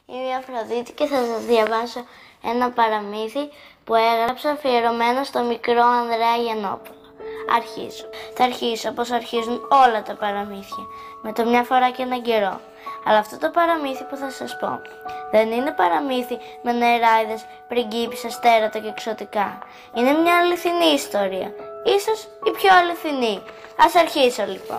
Είμαι η Αφροδίτη και θα σας διαβάσω ένα παραμύθι που έγραψα αφιερωμένο στο μικρό Ανδρέα Γιαννόπουλο. Αρχίζω. Θα αρχίσω όπως αρχίζουν όλα τα παραμύθια, με το μια φορά και έναν καιρό. Αλλά αυτό το παραμύθι που θα σας πω δεν είναι παραμύθι με νεράιδες, πριγκίπισσες, τέρατα και εξωτικά. Είναι μια αληθινή ιστορία, ίσως η πιο αληθινή. Ας αρχίσω λοιπόν.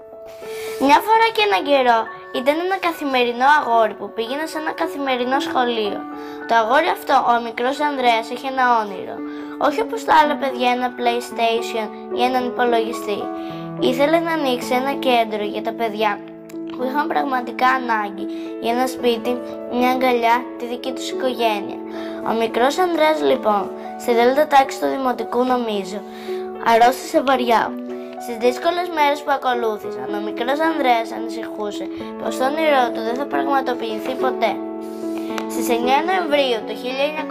Μια φορά και έναν καιρό ήταν ένα καθημερινό αγόρι που πήγαινε σε ένα καθημερινό σχολείο. Το αγόρι αυτό, ο μικρός Ανδρέας, είχε ένα όνειρο. Όχι όπως τα άλλα παιδιά ένα PlayStation ή έναν υπολογιστή. Ήθελε να ανοίξει ένα κέντρο για τα παιδιά που είχαν πραγματικά ανάγκη, για ένα σπίτι, μια αγκαλιά, τη δική τους οικογένεια. Ο μικρός Ανδρέας λοιπόν, στη δέλτα τάξη του δημοτικού νομίζω, αρρώστησε βαριά. Στις δύσκολες μέρες που ακολούθησαν, ο μικρός Ανδρέας ανησυχούσε πως το όνειρό του δεν θα πραγματοποιηθεί ποτέ. Στις 9 Νοεμβρίου του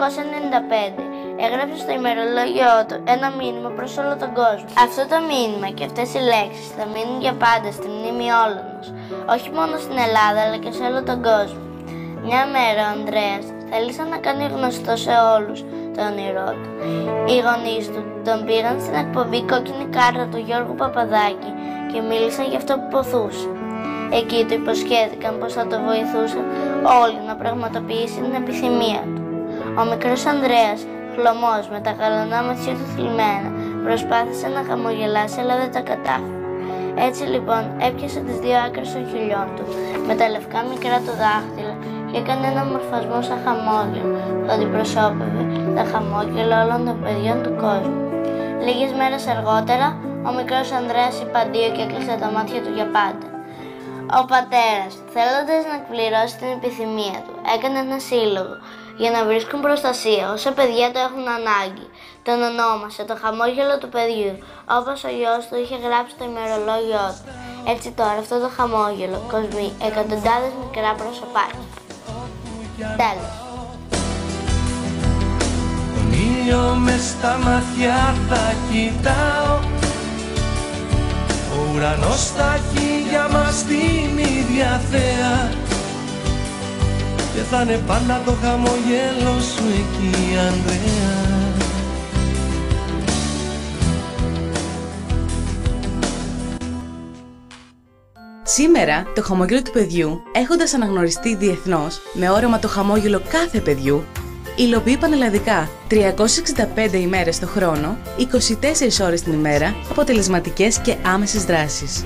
1995 έγραψε στο ημερολόγιο του ένα μήνυμα προς όλο τον κόσμο. Αυτό το μήνυμα και αυτές οι λέξεις θα μείνουν για πάντα στη μνήμη όλων μας, όχι μόνο στην Ελλάδα αλλά και σε όλο τον κόσμο. Μια μέρα ο Ανδρέας θέλησε να κάνει γνωστό σε όλους το όνειρό του. Οι γονείς του τον πήραν στην εκπομπή Κόκκινη Κάρτα του Γιώργου Παπαδάκη και μίλησαν για αυτό που ποθούσε. Εκεί του υποσχέθηκαν πως θα το βοηθούσαν όλοι να πραγματοποιήσει την επιθυμία του. Ο μικρός Ανδρέας, χλωμός με τα γαλανά μάτια του θλιμμένα, προσπάθησε να χαμογελάσει αλλά δεν τα κατάφερε. Έτσι λοιπόν έπιασε τις δύο άκρες των χειλιών του με τα λευκά μικρά του δάχτυλα και έκανε ένα μορφασμό σαν χαμόγελο που αντιπροσώπευε τα χαμόγελα όλων των παιδιών του κόσμου. Λίγες μέρες αργότερα ο μικρός Ανδρέας είπε αντίο και έκλεισε τα μάτια του για πάντα. Ο πατέρας, θέλοντας να εκπληρώσει την επιθυμία του, έκανε ένα σύλλογο για να βρίσκουν προστασία όσα παιδιά το έχουν ανάγκη. Τον ονόμασε το χαμόγελο του παιδιού, όπως ο γιος του είχε γράψει το ημερολόγιο του. Έτσι τώρα αυτό το χαμόγελο κοσμεί εκατοντάδες μικρά προσωπάκια. Τέλος. Τον ήλιο μες στα μάτια θα κοιτάω, ο ουρανός θα έχει για μας την ίδια θέα και θα είναι πάντα το χαμόγελο σου εκεί, Ανδρέα. Σήμερα, το χαμόγελο του παιδιού, έχοντας αναγνωριστεί διεθνώς με όραμα το χαμόγελο κάθε παιδιού, υλοποιεί πανελλαδικά 365 ημέρες το χρόνο, 24 ώρες την ημέρα, αποτελεσματικές και άμεσες δράσεις.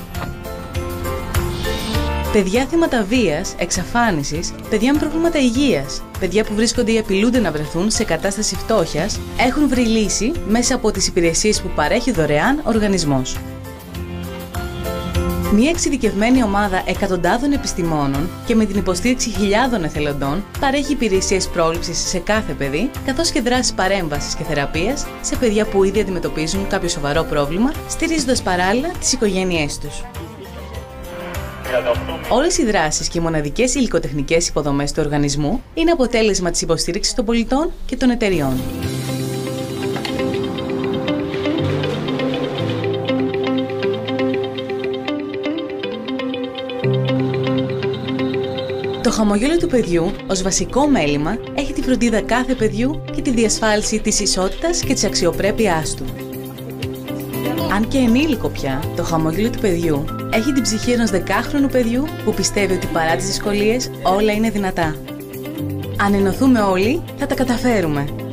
Παιδιά θύματα βίας, εξαφάνισης, παιδιά με προβλήματα υγείας, παιδιά που βρίσκονται ή απειλούνται να βρεθούν σε κατάσταση φτώχειας, έχουν βρει λύση μέσα από τις υπηρεσίες που παρέχει δωρεάν ο οργανισμός. Μια εξειδικευμένη ομάδα εκατοντάδων επιστημόνων και με την υποστήριξη χιλιάδων εθελοντών παρέχει υπηρεσίες πρόληψης σε κάθε παιδί, καθώς και δράσεις παρέμβασης και θεραπείας σε παιδιά που ήδη αντιμετωπίζουν κάποιο σοβαρό πρόβλημα, στηρίζοντας παράλληλα τις οικογένειές τους. Όλες οι δράσεις και οι μοναδικές υλικοτεχνικές υποδομές του οργανισμού είναι αποτέλεσμα της υποστήριξης των πολιτών και των εταιριών. Το χαμόγελο του παιδιού, ως βασικό μέλημα, έχει τη φροντίδα κάθε παιδιού και τη διασφάλιση της ισότητας και της αξιοπρέπειάς του. Αν και ενήλικο πια, το χαμόγελο του παιδιού έχει την ψυχή ενός 10χρονου παιδιού που πιστεύει ότι παρά τις δυσκολίες όλα είναι δυνατά. Αν ενωθούμε όλοι, θα τα καταφέρουμε.